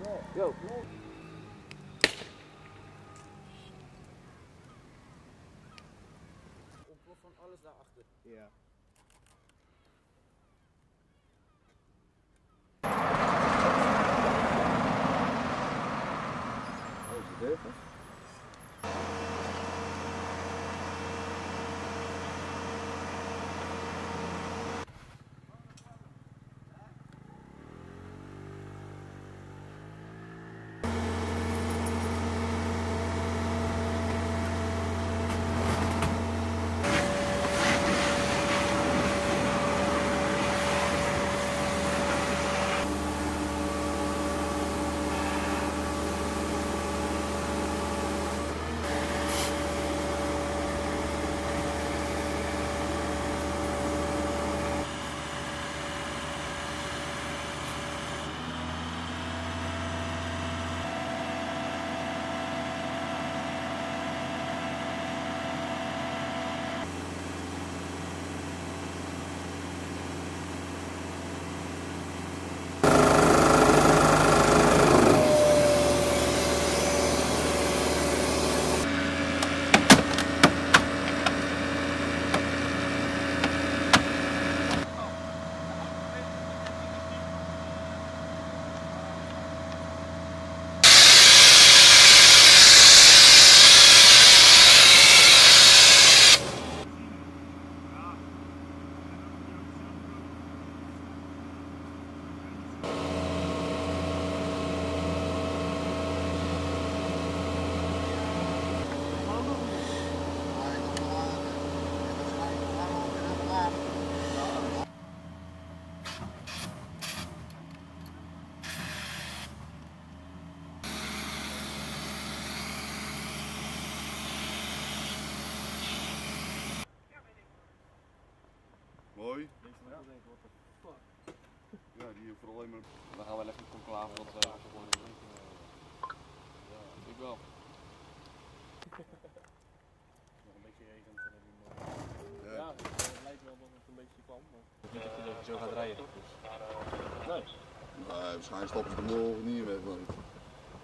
Yo. Ontplof van alles daarachter. Ja. Deze durven. Mooi. Ja, die heeft vooral alleen maar. Dan gaan we even een conclave wat we gewoon doen. Ja, ik wel. Nog een beetje regent en dan mooi. Ja. Ja, het lijkt wel dat het een beetje kwam. Maar... Niet dat je zo gaat rijden. Nee, waarschijnlijk stoppen ze er morgen niet meer.